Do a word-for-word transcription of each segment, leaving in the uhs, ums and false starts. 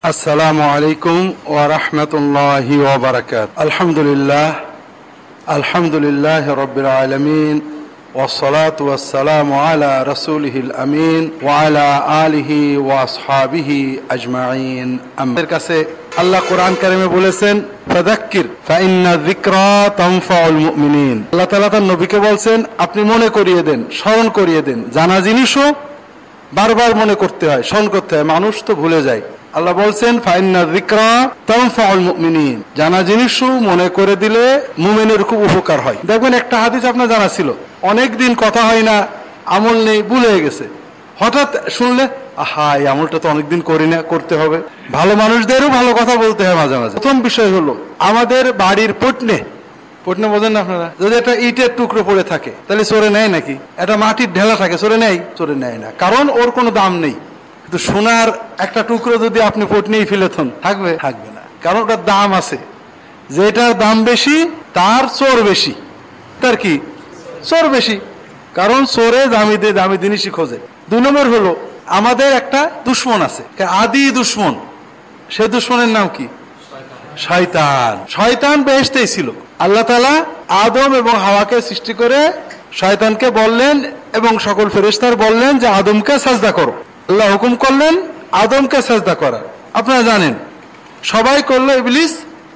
আসসালামু আলাইকুম ওয়া রাহমাতুল্লাহি ওয়া বারাকাতুহু। আলহামদুলিল্লাহ আলহামদুলিল্লাহ রাব্বিল আলামিন ওয়াসসালাতু ওয়াসসালামু আলা রাসূলিহিল আমিন ওয়া আলা আলিহি ওয়া আসহাবিহি আজমাইন। আমাদের কাছে আল্লাহ কোরআন কারিমে বলেছেন, ফাযাক্কির ফাইন্না যিকরা তানফাউল মুমিনিন। আল্লাহ তাআলা তার নবীকে বলছেন, আপনি মনে করিয়ে দেন, স্মরণ করিয়ে দেন। জানা জিনিসও বারবার মনে করতে হয়, স্মরণ করতে হয়, মানুষ তো ভুলে যায়। আল্লাহ বলছেন, ফাইন্না যিকরা তানফাউল মুমিনিন, জানা জিনিসও মনে করে দিলে মুমিনের খুব উপকার হয়। দেখবেন একটা হাদিস আপনার জানা ছিল, অনেক দিন কথা হয় না, আমল নেই, ভুলে গেছে, হঠাৎ শুনলে আহা এই আমলটা তো অনেকদিন করি না, করতে হবে। ভালো মানুষদেরও ভালো কথা বলতে হয় মাঝে মাঝে। প্রথম বিষয় হলো, আমাদের বাড়ির পটনে পটনে বোঝেন না আপনারা, যদি একটা ইটের টুকরো পড়ে থাকে তাহলে চোরে নেয় নাকি? একটা মাটির ঢেলা থাকে, চোরে নেয়? চোরে নেয় না, কারণ ওর কোনো দাম নেই। কিন্তু সোনার একটা টুকরো যদি আপনি পটনেই ফেলে থন, থাকবে? থাকবে না, কারণ ওটার দাম আছে। যেটার দাম বেশি তার চোর বেশি, তার কি চোর বেশি, কারণ চোরে দামি দামি জিনিসই খোঁজে। দুই নম্বর হলো, আমাদের একটা দুশ্মন আছে, আদি দুশ্মন। সে দুশ্মনের নাম কি? শয়তান। শয়তান বেহেশতেই ছিল। আল্লাহ তাআলা আদম এবং হাওয়াকে সৃষ্টি করে শয়তানকে বললেন এবং সকল ফেরেশতার বললেন যে আদমকে সাজদা করো। আল্লাহ হুকুম করলেন আদমকে সাজদা করা। আপনারা জানেন, সবাই করলো, ইবলিস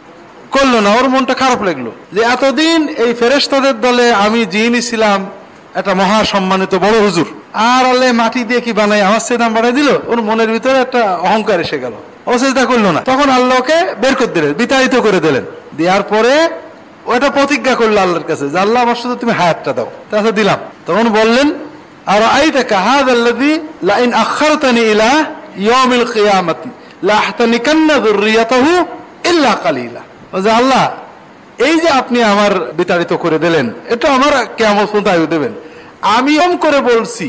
করলো না। ওর মনটা খারাপ লাগলো যে এতদিন এই ফেরেশতাদের দলে আমি জিনই ছিলাম, একটা মহা সম্মানিত বড় হুজুর, আর আল্লাহ মাটি দিয়ে কি বানাই, আমার সে দাম বানাই দিল। ওর মনের ভিতরে একটা অহংকার এসে গেল, ও চেষ্টা করলো না। তখন আল্লাহকে বের করে দিলেন, বিতাড়িত করে দিলেন। দেওয়ার পরে ওটা প্রতিজ্ঞা করলো আল্লাহর কাছে যে আল্লাহ আমার সাথে তুমি হায়াতটা দাও। তাহলে দিলাম। তখন বললেন, আর আইতাকা হাযাল্লাযী লাইন আখারতানি ইলা ইয়াউমিল কিয়ামাতি লাহতানিকান্না যুররিয়াতাহু ইল্লা কালিলা। ও যে আল্লাহ, এই যে আপনি আমার বিতাড়িত করে দিলেন, এটা আমার কিয়ামত পর্যন্ত আয়ু দেবেন। আমি এমন করে বলছি,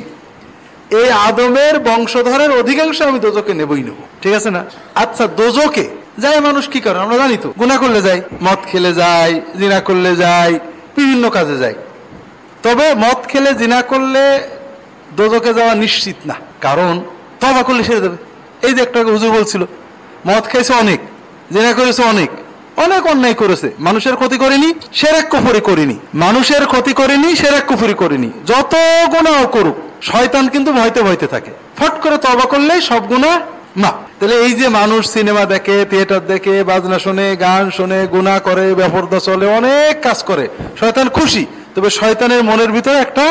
এই আদমের বংশধরের অধিকাংশ আমি দোজকে নেবই নেব, ঠিক আছে না? আচ্ছা, দোজকে যায় মানুষ কি করে আমরা জানি তো, গুনাহ করলে যায়, মদ খেলে যায়, জিনা করলে যায়, বিভিন্ন কাজে যায়। তবে মদ খেলে জিনা করলে দোজকে যাওয়া নিশ্চিত না, কারণ তওবা করলে ছেড়ে দেবে। এই যে একটা হুজুর বলছিল, মদ খাইছে অনেক, জিনা করেছে অনেক, অনেক অন্যায় করেছে, মানুষের ক্ষতি করেনি, শিরক কুফরি করেনি, মানুষের ক্ষতি করেনি, শিরক কুফরি করেনি, যত গুনাহ করুক শয়তান কিন্তু ভয়তে ভয়তে থাকে। ফট করে তওবা করলেই সব গুনাহ মাফ। তাহলে এই যে মানুষ সিনেমা দেখে, থিয়েটার দেখে, বাজনা শোনে, গান শোনে, গুনাহ করে, বেপরদা চলে, অনেক কাজ করে, শয়তান খুশি। তবে শয়তানের মনের ভিতরে একটা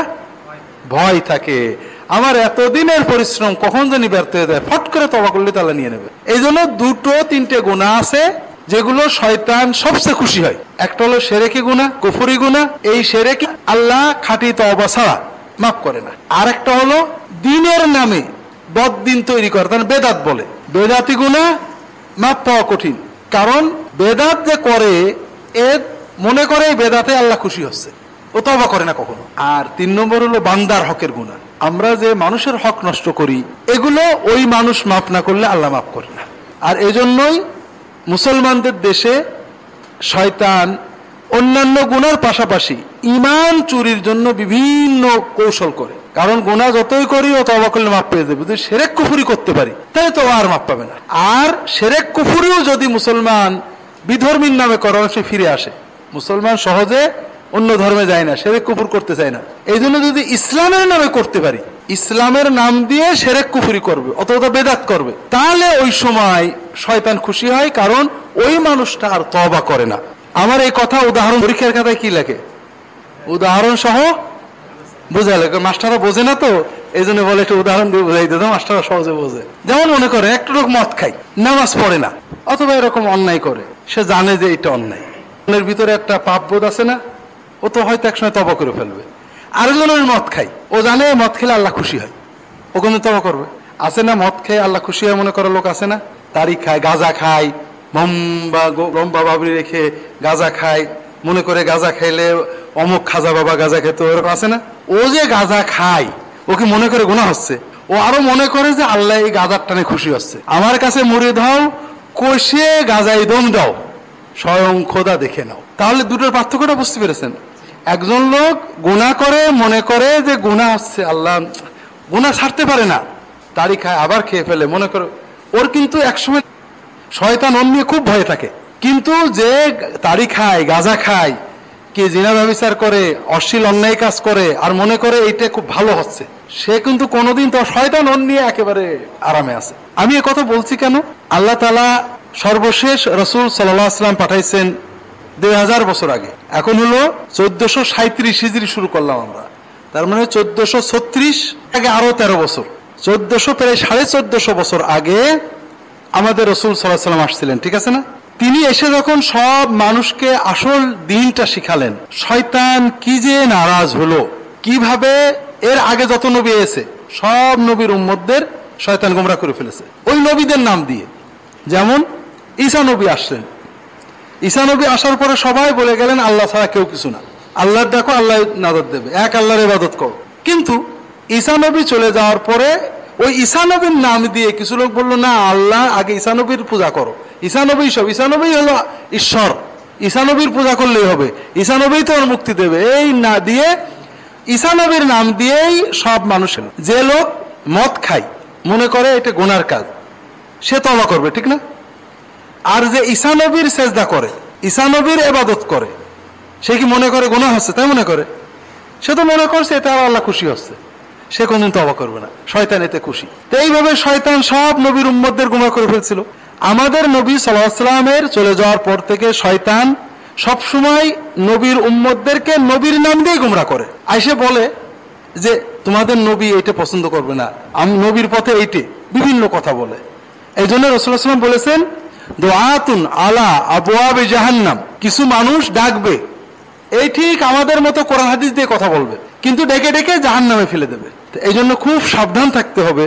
ভয় থাকে, আমার এতদিনের পরিশ্রম কখন জানি ব্যর্থ হয়ে যায়, ফট করে তওবা করলে তাহলে নিয়ে নেবে। এই জন্য দুটো তিনটে গুনাহ আছে যেগুলো শয়তান সবচেয়ে খুশি হয়। একটা হলো শিরকি গুনাহ, কুফরি গুনাহ। এই শিরকি আল্লাহ খাঁটি তওবা ছাড়া মাফ করে না। আর একটা হলো দ্বীনের নামে বদদিন তৈরি করে, তার বেদাত বলে। বেদাতি গুনাহ মাফ পাওয়া কঠিন, কারণ বেদাত যে করে এ মনে করে এই বেদাতে আল্লাহ খুশি হচ্ছে, ও তওবা করে না কখনো। আর তিন নম্বর হলো বান্দার হকের গুনাহ। আমরা যে মানুষের হক নষ্ট করি, এগুলো ওই মানুষ মাফ না করলে আল্লাহ মাফ করে না। আর এজন্যই মুসলমানদের দেশে শয়তান অন্যান্য গুনার পাশাপাশি ঈমান চুরির জন্য বিভিন্ন কৌশল করে, কারণ গুনাহ যতই করি ও তওবা করলে মাফ পেয়ে যাবে। যদি শিরক কুফরি করতে পারি তাহলে তো আর মাফ পাবে না। আর শিরক কুফরিও যদি মুসলমান বিধর্মীর নামে করে, সে ফিরে আসে। মুসলমান সহজে অন্য ধর্মে যায় না, শিরক কুফর করতে চায় না। এই জন্য যদি ইসলামের নামে করতে পারি, ইসলামের নাম দিয়ে শিরক কুফরি করবে অথবা বেদাত করবে, তাহলে ওই সময় শয়তান খুশি হয়, কারণ ওই মানুষটা আর তওবা করে না। আমার এই কথা উদাহরণ পরীক্ষার খাতায় কি লেখে, উদাহরণ সহ বোঝা লেখে। মাস্টাররা বোঝে না তো, এই জন্য বলে একটু উদাহরণ দিয়ে বোঝাই দিত, মাস্টাররা সহজে বোঝে। যেমন মনে করে একটু লোক মদ খায়, নামাজ পড়ে না, অথবা এরকম অন্যায় করে, সে জানে যে এটা অন্যায়, মনের ভিতরে একটা পাপ বোধ আছে না, ও তো হয়তো একসময় তওবা করে ফেলবে। আরেকজনের মদ খায়, ও জানে মদ খেলে আল্লাহ খুশি হয়, ও কিন্তু তওবা করবে। আছে না মদ খেয়ে আল্লাহ খুশি হয় মনে করার লোক আছে না? তারিখ খায়, গাঁজা খায়, লম্বা লম্বা বাবরি রেখে গাঁজা খায়, মনে করে গাঁজা খাইলে অমুক খাজা বাবা গাঁজা খেতে, ওরকম আছে না? ও যে গাঁজা খায়, ও কি মনে করে গুনাহ হচ্ছে? ও আরো মনে করে যে আল্লাহ এই গাঁজার টানে খুশি হচ্ছে, আমার কাছে মুড়ি দাও, কষে গাঁজায় দম দাও, স্বয়ং খোদা দেখে নাও। তাহলে দুটোর পার্থক্যটা বুঝতে পেরেছেন? একজন লোক গুনাহ করে মনে করে যে গুনাহ হচ্ছে, আল্লাহ গুনাহ ছাড়তে পারে না, তারি খায়, আবার খেয়ে ফেলে, মনে করে ওর কিন্তু একসময় শয়তান ওর নিয়ে খুব ভয় থাকে। কিন্তু যে তাড়ি খায়, গাঁজা খায়, কে জিনা ব্যভিচার করে, অশ্লীল অন্যায় কাজ করে আর মনে করে এইটা খুব ভালো হচ্ছে, সে কিন্তু কোনোদিন তো শয়তান ওর নিয়ে একেবারে আরামে আছে। আমি এ কথা বলছি কেন? আল্লাহ তাআলা সর্বশেষ রাসূল সাল্লাল্লাহু আলাইহি ওয়াসাল্লাম পাঠাইছেন দুই হাজার বছর আগে। এখন হলো চোদ্দশো সাঁত্রিশ হিজরি শুরু করলাম আমরা, তার মানে চোদ্দশো ছত্রিশ আগে আরো তেরো বছর, চোদ্দশো প্রায় সাড়ে চোদ্দশো বছর আগে আমাদের রাসূল সাল্লাল্লাহু আলাইহি ওয়াসাল্লাম আসছিলেন, ঠিক আছে না? তিনি এসে যখন সব মানুষকে আসল দিনটা শিখালেন, শয়তান কি যে নারাজ হলো, কিভাবে এর আগে যত নবী এসে সব নবীর উম্মতদের শয়তান গোমরা করে ফেলেছে ওই নবীদের নাম দিয়ে। যেমন ঈসা নবী আসলেন, ঈসা নবী আসার পরে সবাই বলে গেলেন আল্লাহ ছাড়া কেউ কিছু না, আল্লাহর দেখো আল্লাহ নাজাত দেবে, এক আল্লাহর ইবাদত করো। কিন্তু ঈসা নবী চলে যাওয়ার পরে ওই ঈসা নবীর নাম দিয়ে কিছু লোক বললো না, আল্লাহ আগে ঈসা নবীর পূজা করো, ঈসা নবী সব, ঈসা নবী হলো ঈশ্বর, ঈসা নবীর পূজা করলেই হবে, ঈসা নবী তো মুক্তি দেবে, এই না দিয়ে ঈসা নবীর নাম দিয়েই সব মানুষের। যে লোক মদ খায় মনে করে এটা গুনার কাজ, সে তওবা করবে, ঠিক না? আর যে ঈসা নবীর সেজদা করে, ঈসা নবীর ইবাদত করে, সে কি মনে করে গুনাহ হচ্ছে? তাই মনে করে, সে তো মনে করছে এটা আল্লাহ খুশি হচ্ছে, সে কোনদিন তওবা করবে না, শয়তান এতে খুশি। তো এইভাবে শয়তান সব নবীর উম্মতদের গুনাহ করে ফেলছিল। আমাদের নবী সাল্লাল্লাহু আলাইহি ওয়াসাল্লামের চলে যাওয়ার পর থেকে শয়তান সবসময় নবীর উম্মতদেরকে নবীর নাম দিয়ে গুমরা করে। আইসে বলে যে তোমাদের নবী এইটা পছন্দ করবে না, আমি নবীর পথে এইটে, বিভিন্ন কথা বলে। এই জন্য রাসূলুল্লাহ সাল্লাল্লাহু আলাইহি ওয়াসাল্লাম বলেছেন দুআতুন আলা আবওয়াবি জাহান্নাম, কিছু মানুষ ডাকবে, এই ঠিক আমাদের মতো কোরআন হাদিস দিয়ে কথা বলবে, কিন্তু ডেকে ডেকে জাহান্নামে ফেলে দেবে। এই জন্য খুব সাবধান থাকতে হবে।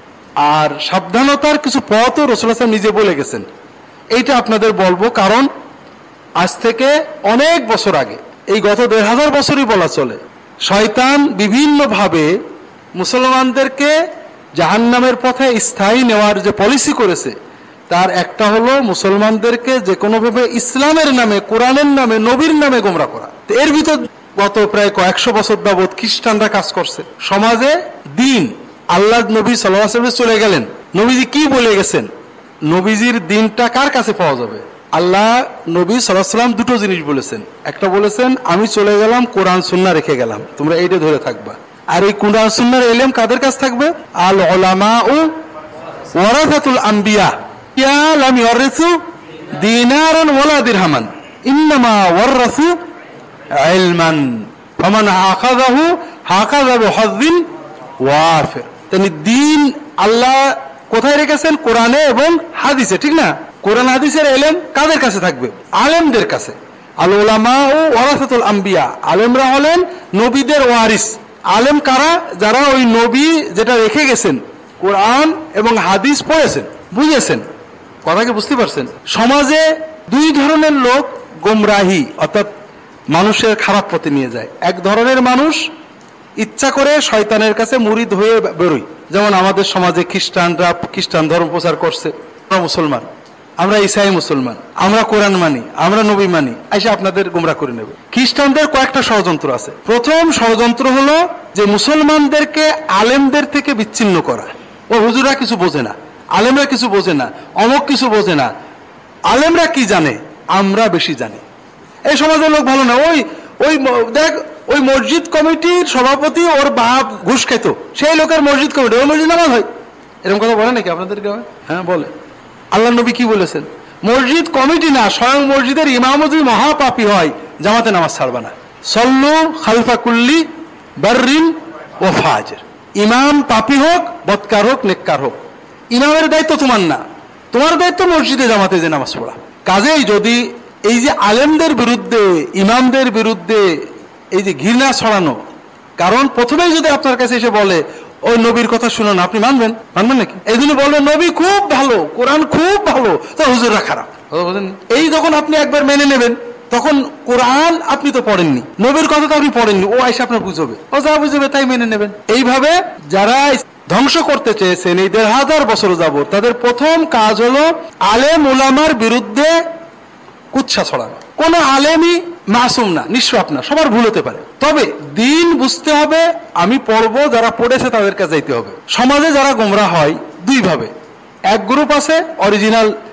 আর সাবধানতার কিছু পথও রাসূলুল্লাহ সাল্লাল্লাহু আলাইহি ওয়াসাল্লাম নিজে বলে গেছেন, এইটা আপনাদের বলবো, কারণ আজ থেকে অনেক বছর আগে, এই গত দেড় হাজার বছরই বলা চলে, শয়তান বিভিন্নভাবে মুসলমানদেরকে জাহান্নামের পথে স্থায়ী নেওয়ার যে পলিসি করেছে, তার একটা হলো মুসলমানদেরকে যে কোনোভাবে ইসলামের নামে, কোরআনের নামে, নবীর নামে গোমরা করা। এর ভিতর গত প্রায় কয়েকশো বছর যাবৎ খ্রিস্টানরা কাজ করছে। সমাজে দিন, আল্লাহ নবী সাল্লাল্লাহু আলাইহি ওয়াসাল্লাম চলে গেলেন, নবীজি কি বলে গেছেন, নবীজির দিনটা কার কাছে পাওয়া যাবে? আল্লাহ নবী সাল্লাল্লাহু আলাইহি ওয়াসাল্লাম দুটো জিনিস বলেছেন। একটা বলেছেন আমি চলে গেলাম, কোরআন সুন্নাহ রেখে গেলাম, তোমরা এইটা ধরে থাকবা। আর এই কোরআন সুন্নাহর ইলম কাদের কাছে থাকবে? আল উলামাউ ওয়ারাসাতুল আম্বিয়া ইয়া লাম ইয়ারিসু দিনারান ওয়ালা দিরহামান ইন্নামা ওয়ারাসু ইলমান ফামান আখাযাহু হাকাযা বিহাযিন ওয়াফির। তানি দিন আল্লাহ কোথায় রেখেছেন? কোরআনে এবং হাদিসে, ঠিক না? কোরআন হাদিসের ইলম কাদের কাছে থাকবে? আলেমদের কাছে। আল উলামাউ ওয়ারাসাতুল আম্বিয়া, আলেমরা হলেন নবীদের ওয়ারিস। আলেম কারা? যারা ওই নবী যেটা রেখে গেছেন কোরআন এবং হাদিস পড়েছেন, বুঝেছেন। কথা কি বুঝতে পারছেন? সমাজে দুই ধরনের লোক গোমরাহি অর্থাৎ মানুষের খারাপ পথে নিয়ে যায়। এক ধরনের মানুষ ইচ্ছা করে শয়তানের কাছে মুরিদ হয়ে বেরোয়, যেমন আমাদের সমাজে খ্রিস্টানরা খ্রিস্টান ধর্ম প্রচার করছে, আমরা মুসলমান, আমরা ঈসাই মুসলমান, আমরা কোরআন মানি, আমরা নবী মানি, আইসা আপনাদের গোমরা করে নেবে। খ্রিস্টানদের কয়েকটা ষড়যন্ত্র আছে। প্রথম ষড়যন্ত্র হলো যে মুসলমানদেরকে আলেমদের থেকে বিচ্ছিন্ন করা। ও হুজুরা কিছু বোঝে না, আলেমরা কিছু বোঝে না, অমুক কিছু বোঝে না, আলেমরা কি জানে, আমরা বেশি জানি। এই সমাজের লোক ভালো না, ওই ওই দেখ ওই মসজিদ কমিটির সভাপতি ওর বাপ ঘুষ খেত, সেই লোকের মসজিদ কমিটি, ওই মসজিদ নামাজ হয়, এরকম কথা বলে নাকি আপনাদের গ্রামে? হ্যাঁ বলে। আল্লাহ নবী কি বলেছেন? মসজিদ কমিটি না, স্বয়ং মসজিদের ইমামও যদি মহাপাপী হয় জামাতে নামাজ ছাড়বা না। সল্লু খালফা কুল্লি বাররিন ও ফাজির, ইমাম পাপী হোক, বদকার হোক, নেককার হোক, ইমামের দায়িত্ব তোমার না, তোমার দায়িত্ব মসজিদে জামাতে যে নামাজ পড়া। কাজেই যদি এই যে আলেমদের বিরুদ্ধে, ইমামদের বিরুদ্ধে এই যে ঘৃণা ছড়ানো, কারণ প্রথমেই যদি আপনার কাছে এসে বলে ওই নবীর কথা শুনো না, আপনি মানবেন? মানবেন নাকি? এই জন্য বলবেন নবী খুব ভালো, কোরআন খুব ভালো, তো হুজুররা খারাপ। এই যখন আপনি একবার মেনে নেবেন, তখন কোরআন আপনি তো পড়েননি, নবীর কথা তো আপনি পড়েননি, ও আইসা আপনার বুঝবে, ও যা বুঝবে তাই মেনে নেবেন। এইভাবে যারা ধ্বংস করতে চেয়েছেন এই দেড় হাজার বছর যাবত, তাদের প্রথম কাজ হলো আলেম উলামার বিরুদ্ধে কুৎসা ছড়ানো। কোন আলেমই মাসুম না, নিঃস্বাপ না, সবার ভুল হতে পারে। তবে দিন বুঝতে হবে, আমি পড়বো, যারা পড়েছে তাদের কাছে যাইতে হবে। সমাজে যারা গোমরা হয় দুই ভাবে, এক গ্রুপ আছে অরিজিনাল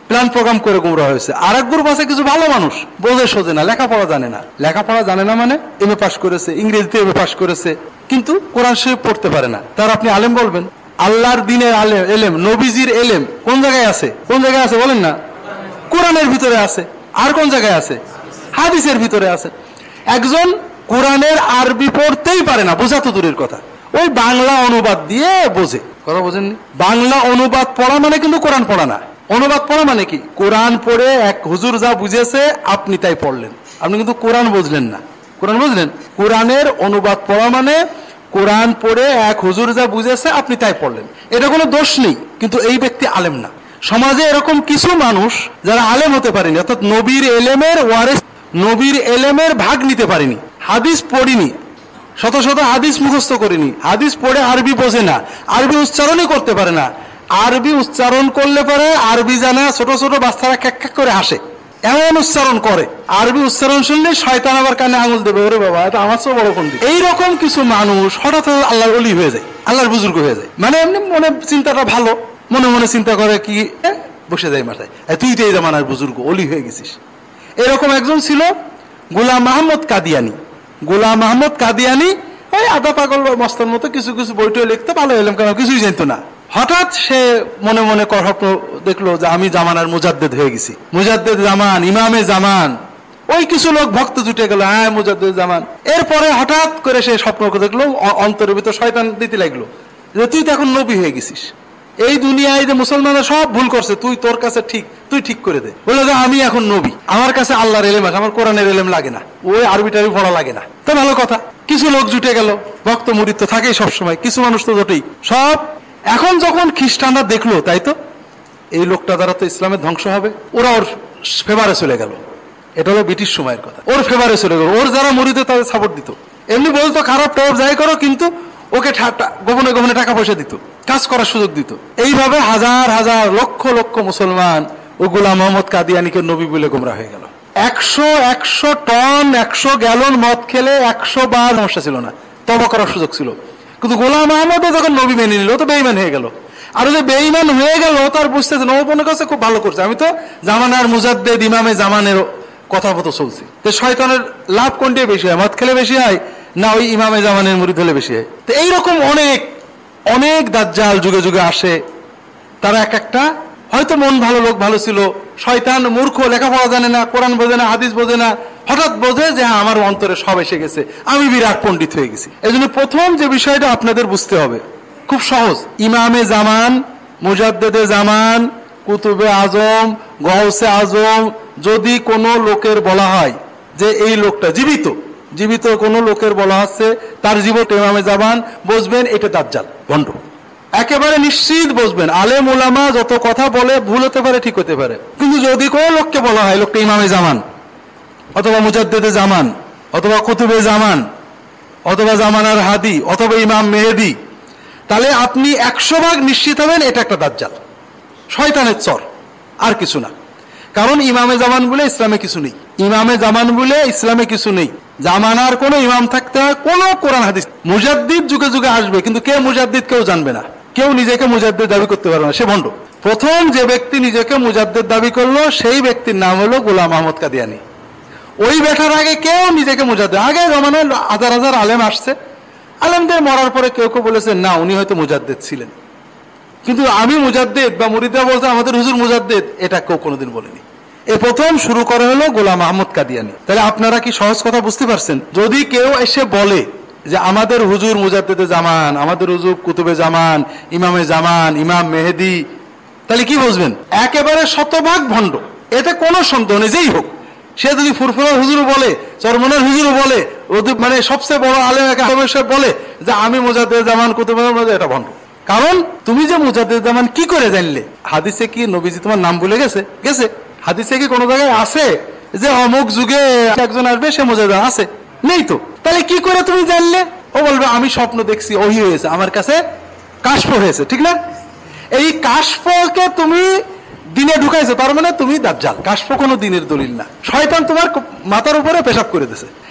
প্ল্যান প্রোগ্রাম করে গুমরা হয়েছে। আর এক গ্রুপ আছে কিছু ভালো মানুষ, বোঝে সোজে না, লেখাপড়া জানে না। লেখাপড়া জানে না মানে এম এ পাস করেছে, ইংরেজিতে এম এ পাস করেছে, কিন্তু কোরআন শরীফ পড়তে পারে না। তার আপনি আলেম বলবেন? আল্লাহর দিনের আলেম, এলেম, নবীজির এলেম কোন জায়গায় আছে? কোন জায়গায় আছে বলেন না? কোরআনের ভিতরে আছে। আর কোন জায়গায় আছে? হাদিসের ভিতরে আছে। একজন কোরআনের আরবি পড়তেই পারে না, বোঝা তো দূরের কথা, ওই বাংলা অনুবাদ দিয়ে বোঝে। কথা বোঝেননি? বাংলা অনুবাদ পড়া মানে কিন্তু কোরআন পড়া না। অনুবাদ পড়া মানে কি? কোরআন পড়ে এক হুজুর যা বুঝেছে আপনি তাই পড়লেন, আপনি কিন্তু কোরআন বুঝলেন না। কোরআন বুঝলেন? কোরআনের অনুবাদ পড়া মানে কোরআন পড়ে এক হুজুর যা বুঝেছে আপনি তাই পড়লেন, এটা কোনো দোষ নেই, কিন্তু এই ব্যক্তি আলেম না। সমাজে এরকম কিছু মানুষ যারা আলেম হতে পারেনি, অর্থাৎ নবীর এলেমের ওয়ারিস, নবীর এলেমের ভাগ নিতে পারেনি, হাদিস পড়িনি, শত শত হাদিস মুখস্থ করিনি, হাদিস পড়ে আরবি বোঝে না, আরবি উচ্চারণই করতে পারে না। আরবি উচ্চারণ করলে পরে আরবি জানা ছোট ছোট বাচ্চারা ক্যাক ক্যাক করে হাসে, এমন উচ্চারণ করে। আরবি উচ্চারণ শুনলে শয়তান আবার কানে আঙুল দেবে, ওরে বাবা এটা আমার চেয়ে বড় পণ্ডিত। এইরকম কিছু মানুষ হঠাৎ আল্লাহর ওলি হয়ে যায়, আল্লাহর বুজুর্গ হয়ে যায়। মানে এমনি মনে চিন্তাটা ভালো, মনে মনে চিন্তা করে কি বসে যায় মাথায়, তুই তো এই জামানার বুজুর্গ, ওলি হয়ে গেছিস। এরকম একজন ছিল গোলাম মাহমুদ কাদিয়ানি। গোলাম মাহমুদ কাদিয়ানি ওই আধা পাগল মস্তার মতো কিছু কিছু বইটা লিখতে, ভালো এলাম কেন কিছুই জানতো না। হঠাৎ সে মনে মনে স্বপ্ন দেখলো যে আমি জামানার মুজাদ্দেদ হয়ে গেছি, মুজাদ্দেদ জামান, ইমামে জামান। ওই কিছু লোক ভক্ত জুটে গেল, হ্যাঁ মুজাদ্দেদ জামান। এরপরে হঠাৎ করে সে স্বপ্ন দেখলো, অন্তরের ভিতর শয়তান দিতে লাগলো যে তুই তো এখন নবী হয়ে গেছিস, এই দুনিয়ায় যে মুসলমানরা সব ভুল করছে, তুই তোর কাছে ঠিক, তুই ঠিক করে দে। বললো যে আমি এখন নবী, আমার কাছে আল্লাহর এলেম আছে, আমার কোরআনের এলেম লাগে না, ওই আরবি টারবি পড়া লাগে না। তো ভালো কথা, কিছু লোক জুটে গেল, ভক্ত মুরিদ তো থাকেই সবসময়, কিছু মানুষ তো জোটেই সব। এখন যখন খ্রিস্টানরা দেখলো তাই তো এই লোকটা দ্বারা তো ইসলামের ধ্বংস হবে, ওরা ওর ফেভারে চলে গেল। এটা হলো ব্রিটিশ সময়ের কথা। ওর ফেভারে চলে গেল, ওর যারা মুরিদ তাদের সাপোর্ট দিত। এমনি বলতো খারাপ টাপ যাই করো, কিন্তু ওকে গোপনে গোপনে টাকা পয়সা দিত, কাজ করার সুযোগ দিত। এইভাবে হাজার হাজার লক্ষ লক্ষ মুসলমান ও গোলাম মোহাম্মদ কাদিয়ানিকে নবী বলে গোমরা হয়ে গেল। একশো একশো টন একশো গ্যালন মদ খেলে একশো বার সমস্যা ছিল না, তওবা করার সুযোগ ছিল। কিন্তু গোলাম আহমদ যখন নবী মেনে নিল তো বেঈমান হয়ে গেল। আর যে বেঈমান হয়ে গেল তার বুঝতেছে নবীর কাছে খুব ভালো করছে, আমি তো জামানার মুজাদ্দেদ ইমামে জামানের কথা মতো চলছি। তো শয়তানের লাভ কোনটি বেশি হয়, মদ খেলে বেশি হয় না ওই ইমামে জামানের মুরিদ হলে বেশি হয়? তো এইরকম অনেক অনেক দাজ্জাল যুগে যুগে আসে। তারা এক একটা হয়তো মন ভালো, লোক ভালো ছিল, শয়তান মূর্খ, লেখাপড়া জানে না, কোরআন বোঝে না, হাদিস বোঝে না, হঠাৎ বোঝে যে হ্যাঁ আমার অন্তরে সব এসে গেছে, আমি বিরাট পণ্ডিত হয়ে গেছি। এই জন্য প্রথম যে বিষয়টা আপনাদের বুঝতে হবে খুব সহজ, ইমামে জামান, মুজাদ্দেদে জামান, কুতুবে আজম, গৌসে আজম যদি কোনো লোকের বলা হয় যে এই লোকটা জীবিত, জীবিত কোনো লোকের বলা হচ্ছে তার জীবন ইমামে জামান, বুঝবেন এটা দাজ্জাল, ভণ্ড। একেবারে নিশ্চিত বুঝবেন। আলেম ওলামা যত কথা বলে ভুল হতে পারে, ঠিক হতে পারে, কিন্তু যদি কোনো লোককে বলা হয় লোকটা ইমামে জামান অথবা মুজাদ্দেদে জামান অথবা কুতুবে জামান অথবা জামানার হাদি অথবা ইমাম মেহেদি, তাহলে আপনি একশো ভাগ নিশ্চিত হবেন এটা একটা দাজ্জাল, শয়তানের চর, আর কিছু না। কারণ ইমামে জামান বলে ইসলামে কিছু নেই, ইমামে জামান বলে ইসলামে কিছু নেই। জামানার কোনো ইমাম থাকতে হয়, কোন কোরআন হাদিস। মুজাদ্দিদ যুগে যুগে আসবে, কিন্তু কে মুজাদ্দিদ কেউ জানবে না, কেউ নিজেকে মুজাদ্দিদ দাবি করতে পারবে না, সে ভণ্ড। প্রথম যে ব্যক্তি নিজেকে মুজাদ্দিদ দাবি করলো সেই ব্যক্তির নাম হলো গোলাম আহমদ কাদিয়ানি। ওই বেটার আগে কেউ নিজেকে মুজাদ্দিদ, আগে জামানায় হাজার হাজার আলেম আসছে, আলেমদের মরার পরে কেউ কেউ বলেছে না উনি হয়তো মুজাদ্দিদ ছিলেন, কিন্তু আমি মুজাদ্দিদ বা মুরিদরা বলছে আমাদের হুজুর মুজাদ্দিদ, এটা কেউ কোনোদিন বলেনি। এ প্রথম শুরু করা হলো গোলাম আহমদ কাদিয়ানি। তাহলে আপনারা কি সহজ কথা বুঝতে পারছেন? যদি কেউ এসে বলে যে আমাদের হুজুর মুজাদ্দেদে জামান, আমাদের হুজুর কুতুবে জামান, ইমামে জামান, ইমাম মেহেদি, তাহলে কি বুঝবেন? একেবারে শতভাগ ভণ্ড, এতে কোনো সন্দেহ নেই। যেই হোক, সে যদি ফুরফুরার হুজুর বলে, চরমনের হুজুর বলে, মানে সবচেয়ে বড় আলেম বলে যে আমি মুজাদ্দেদে জামান কুতুবে জামান, এটা ভণ্ড। কারণ তুমি যে মুজাদ্দেদে জামান কি করে জানলে? হাদিসে কি নবীজি তোমার নাম ভুলে গেছে? গেছে। হাদিসে কি কোনো জায়গায় আছে যে অমুক যুগে একজন আসবে সে মুজাদ্দেদ? আছে? নেই তো। তাহলে কি করে তুমি জানলে? ও বলবে আমি স্বপ্ন দেখছি, ওহি হয়েছে, আমার কাছে কাশফ হয়েছে, ঠিক না? এই কাশফকে তুমি দিনে ঢুকাইছো, তার মানে তুমি দাজ্জাল। কাশফ কোনো দিনের দলিল না, শয়তান তোমার মাথার উপরে পেশাব করে দিয়েছে।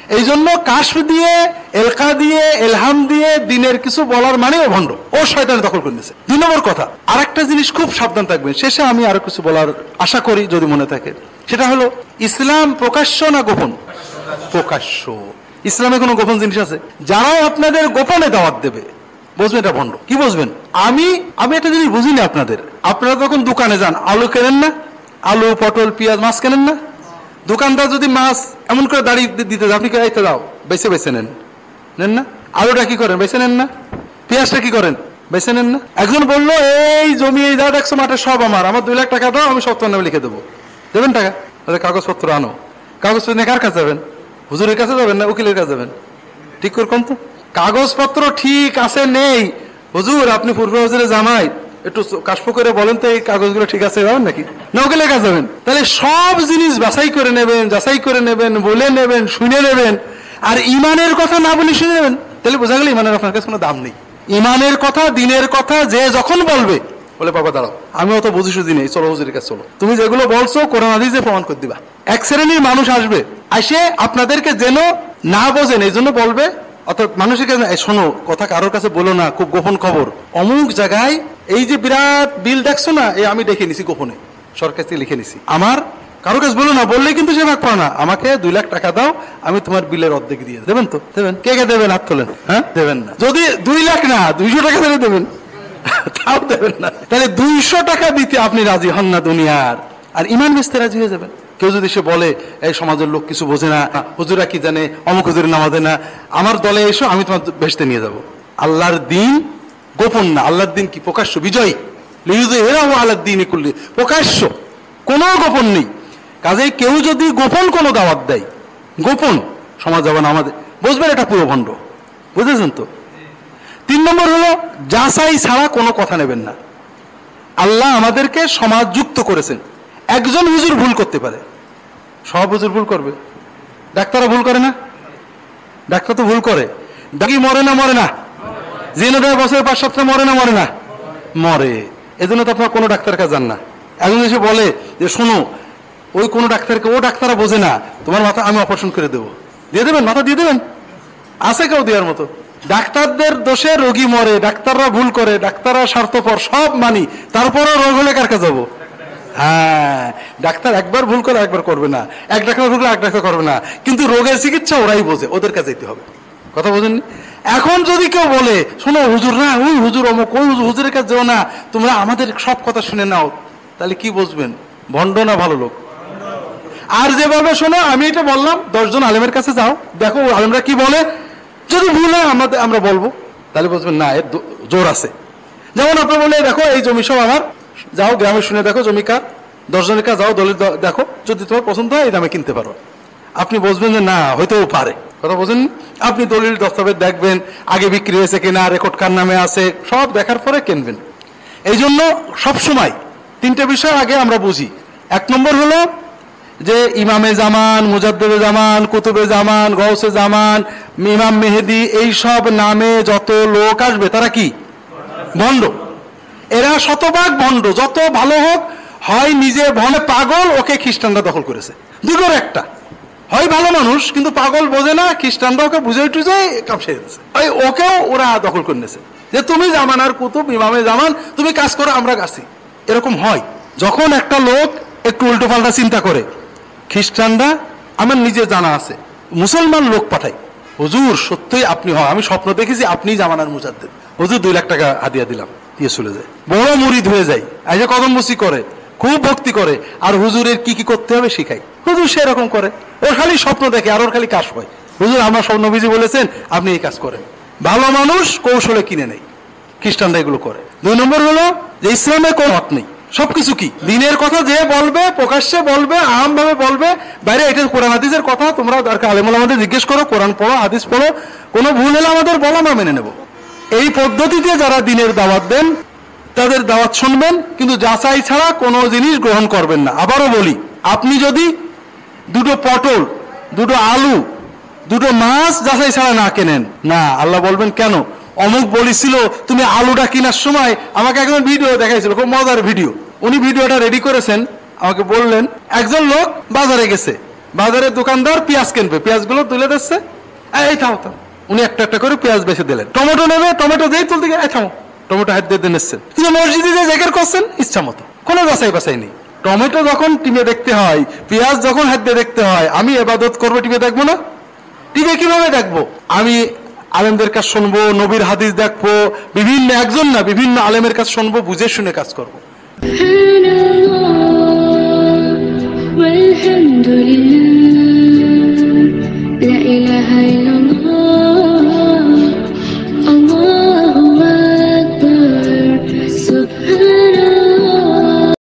এই জন্য কাশফ দিয়ে, এলকা দিয়ে, এলহাম দিয়ে দিনের কিছু বলার মানেও ভণ্ড। ও শয়তান দখল করে নিয়েছে। দুই নম্বর কথা, আর একটা জিনিস খুব সাবধান থাকবেন, শেষে আমি আরো কিছু বলার আশা করি যদি মনে থাকে, সেটা হলো ইসলাম প্রকাশ্য না গোপন? প্রকাশ্য। ইসলামে কোনো গোপন জিনিস আছে? যারাও আপনাদের গোপনে দাওয়াত দেবে, বুঝবেন এটা ভণ্ড। কি বুঝবেন? আমি আমি একটা জিনিস বুঝি না আপনাদের। আপনারা যখন দোকানে যান, আলু কেনেন না? আলু, পটল, পেঁয়াজ, মাছ কেনেন না? দোকানদার যদি মাছ এমন করে দাঁড়িয়ে দিতে আপনি কে আইতে দাও, বেছে বেছে নেন, নেন না? আলুটা কি করেন? বেছে নেন না? পেঁয়াজটা কি করেন? বেছে নেন না? একজন বললো এই জমি এই যা দেখছো মাঠে সব আমার, আমার দুই লাখ টাকা দাও, আমি সত্তর নামে লিখে দেবো। দেবেন টাকা? তাহলে কাগজপত্র আনো। কাগজপত্র নিয়ে কার কাছে যাবেন? হুজুরের কাছে যাবেন না উকিলের কাছে যাবেন? ঠিক করে কোন তো কাগজপত্র ঠিক আছে নেই, হুজুর আপনি পূর্ব হুজুরে জামাই, একটু কাশফ করে বলেন তো এই কাগজগুলো ঠিক আছে যাবেন নাকি? না উকিলের কাছে যাবেন। তাহলে সব জিনিস বাছাই করে নেবেন, যাচাই করে নেবেন, বলে নেবেন, শুনে নেবেন, আর ইমানের কথা না বলে শুনে নেবেন। তাহলে বোঝা গেল ইমানের আপনার কাছে কোনো দাম নেই। ইমানের কথা, দিনের কথা যে যখন বলবে, বলে বাবা দাঁড়াও, আমি অত বুঝি সুঝি নেই, চলো হুজুরের কাছে চলো, তুমি যেগুলো বলছো কোরআন হাদিসে প্রমাণ করে দিবা। এক শ্রেণীর মানুষ আসবে, আসে আপনাদেরকে যেন না বোঝেন এই জন্য বলবে, অর্থাৎ মানুষের কাছে শোনো কথা কারোর কাছে বলো না, খুব গোপন খবর, অমুক জায়গায় এই যে বিরাট বিল দেখছো না, এই আমি দেখে নিছি গোপনে, সরকার থেকে লিখে নিছি, আমার কারোর কাছে বলো না, বললে কিন্তু সে ভাগ পাও না, আমাকে দুই লাখ টাকা দাও, আমি তোমার বিলের অর্ধেক দিয়ে দেবেন। তো দেবেন? কে কে দেবেন? হাত তোলেন। হ্যাঁ, দেবেন না। যদি দুই লাখ না দুইশো টাকা ধরে দেবেন, তাও দেবেন না। তাহলে দুইশো টাকা দিতে আপনি রাজি হন না দুনিয়ার, আর ইমান বেচতে রাজি হয়ে যাবেন। কেউ যদি সে বলে এই সমাজের লোক কিছু বোঝে না, হুজুরা কি জানে, অমুক হুজুরের নামাজে না, আমার দলে এসো, আমি তোমার বেচতে নিয়ে যাব। আল্লাহর দিন গোপন না, আল্লাহর দিন কি প্রকাশ্য, বিজয়। লিইয়ুযহিরাহু আলাদ দীনি কুল্লি, প্রকাশ্য, কোনো গোপন নেই। কাজেই কেউ যদি গোপন কোনো দাওয়াত দেয়, গোপন সমাজ যাবে না আমাদের, বুঝবেন এটা পুরো ভণ্ড। বুঝেছেন তো? তিন নম্বর হলো যাচাই ছাড়া কোনো কথা নেবেন না। আল্লাহ আমাদেরকে সমাজ যুক্ত করেছেন। একজন হুজুর ভুল করতে পারে, সব হুজুর ভুল করবে? ডাক্তাররা ভুল করে না? ডাক্তার তো ভুল করে। ডাকি মরে না? মরে না? জিনে দেয় বছরের পাঁচ সপ্তাহে মরে না? মরে না? মরে। এজন্য তো আপনার কোনো ডাক্তার কাছে যান না। একজন এসে বলে যে শোনো ওই কোনো ডাক্তারকে, ও ডাক্তাররা বোঝে না, তোমার মাথা আমি অপারেশন করে দেবো, দিয়ে দেবেন? মাথা দিয়ে দেবেন? আছে কেউ দেওয়ার মতো? ডাক্তারদের দোষে রোগী মরে, ডাক্তাররা ভুল করে, ডাক্তাররা স্বার্থপর, সব মানি, তারপরও রোগ হলে কার কাছে যাবো? হ্যাঁ, ডাক্তার একবার ভুল করে একবার করবে না, এক ডাক্তার ভুল করে এক ডাক্তার করবে না, কিন্তু রোগের চিকিৎসা ওরাই বোঝে, ওদের কাছে যেতে হবে। কথা বোঝেননি? এখন যদি কেউ বলে শোনো হুজুর না, ওই হুজুর অমুক, ওই হুজুরের কাছে যেও না, তোমরা আমাদের সব কথা শুনে নাও, তাহলে কি বুঝবেন ভণ্ড না ভালো লোক? আর যেভাবে শোনো, আমি এটা বললাম, দশজন আলেমের কাছে যাও, দেখো আলেমরা কি বলে, যদি ভুল হয় আমাদের আমরা বলবো, তাহলে বুঝবেন না এর জোর আছে। যেমন আপনি বলে দেখো এই জমি সব আমার, যাও গ্রামে শুনে দেখো জমি কার, দশজনের কাছে যাও, দলিল দেখো, যদি তোমার পছন্দ হয় এই দামে কিনতে পারো। আপনি বুঝবেন যে না হইতেও পারে। কথা বোঝেন? আপনি দলিল দস্তাবেজ দেখবেন, আগে বিক্রি হয়েছে কিনা, রেকর্ড কার নামে আছে, সব দেখার পরে কিনবেন। এই জন্য সবসময় তিনটে বিষয় আগে আমরা বুঝি। এক নম্বর হলো যে ইমামে জামান, মুজাদ্দেদে জামান, কুতুবে জামান, গৌসে জামান, ইমাম মেহেদি, এই সব নামে যত লোক আসবে তারা কি ভণ্ড। এরা শতভাগ ভণ্ড, যত ভালো হোক, হয় নিজে ভনে পাগল, ওকে খ্রিস্টানরা দখল করেছে, দুটোর একটা। হয় ভালো মানুষ কিন্তু পাগল, বোঝে না, খ্রিস্টানরা ওকে বুঝে টুঝে কাম সেরে দিচ্ছে, ওই ওকেও ওরা দখল করে নিয়েছে যে তুমি জামানার কুতুব, ইমামে জামান, তুমি কাজ করো, আমরা গাছি। এরকম হয় যখন একটা লোক একটু উল্টো পাল্টা চিন্তা করে। খ্রিস্টানরা, আমার নিজে জানা আছে, মুসলমান লোক পাঠাই, হুজুর সত্যই আপনি হয়, আমি স্বপ্ন দেখেছি আপনি জামানার মুজাদ্দেদ, হুজুর দুই লাখ টাকা হাদিয়া দিলাম, দিয়ে চলে যায়, বড় মুরিদ হয়ে যায়, এই যে কদম বসি করে, খুব ভক্তি করে, আর হুজুরের কি কি করতে হবে শিখাই। হুজুর সেরকম করে, ওর খালি স্বপ্ন দেখে, আর ওর খালি কাজ হয়, হুজুর আমার সব নবীজি বলেছেন আপনি এই কাজ করেন। ভালো মানুষ কৌশলে কিনে নেই, খ্রিস্টানরা এগুলো করে। দুই নম্বর হলো যে ইসলামে কোনো মত নেই, সবকিছু কি দিনের কথা যে বলবে, প্রকাশ্যে বলবে, আম ভাবে বলবে, বাইরে এটা কোরআন হাদিসের কথা, তোমরা আলেমুল আমাদের জিজ্ঞেস করো, কোরআন পড়ো, হাদিস পড়ো, কোনো ভুল হলে আমাদের বলো, আমরা মেনে নেব। এই পদ্ধতিতে যারা দিনের দাওয়াত দেন তাদের দাওয়াত শুনবেন, কিন্তু যাচাই ছাড়া কোনো জিনিস গ্রহণ করবেন না। আবারও বলি, আপনি যদি দুটো পটল, দুটো আলু, দুটো মাছ যাচাই ছাড়া না কেনেন, না, আল্লাহ বলবেন কেন? অমুক বলেছিল তুমি আলুটা কেনার সময়, আমাকে একজন ভিডিও দেখাইছিল, খুব মজার ভিডিও, উনি ভিডিওটা রেডি করেছেন, আমাকে বললেন একজন লোক বাজারে গেছে, বাজারের দোকানদার পেঁয়াজ কিনবে, পেঁয়াজগুলো তুলে দিচ্ছে, এই থাও থাও, উনি একটা একটা করে পেঁয়াজ বেছে দিলেন। টমেটো নেবে, টমেটো যেই তুলতে গিয়ে এই থামো, টমেটো হাত দিয়ে নিচ্ছেন। কিন্তু মসজিদে যে জায়গার করছেন ইচ্ছা মতো, কোনো বাছাই বাছাই নেই। টমেটো যখন টিমে দেখতে হয়, পেঁয়াজ যখন হাত দিয়ে দেখতে হয়, আমি ইবাদত করবো টিমে দেখবো না? টিমে কিভাবে দেখবো? আমি আলেমদের কাজ শুনবো, নবীর হাদিস দেখবো, বিভিন্ন একজন না বিভিন্ন আলেমের কাজ শুনবো, বুঝে শুনে কাজ করবো। والحمد لله لا إله إلا